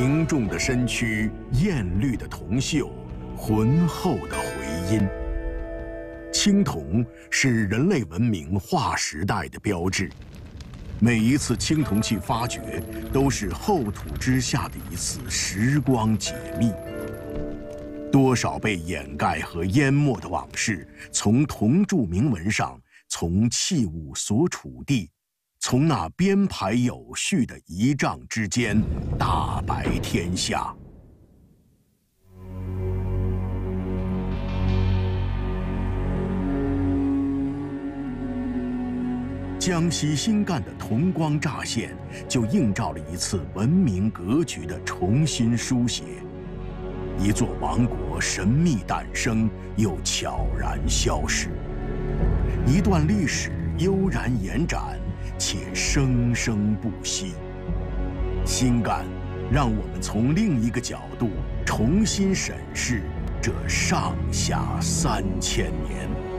凝重的身躯，艳绿的铜锈，浑厚的回音。青铜是人类文明划时代的标志。每一次青铜器发掘，都是厚土之下的一次时光解密。多少被掩盖和淹没的往事，从铜铸铭文上，从器物所处地，从那编排有序的仪仗之间，大白天下。江西新干的铜光乍现，就映照了一次文明格局的重新书写。一座王国神秘诞生，又悄然消失；一段历史悠然延展，且生生不息。新干，让我们从另一个角度重新审视这上下3000年。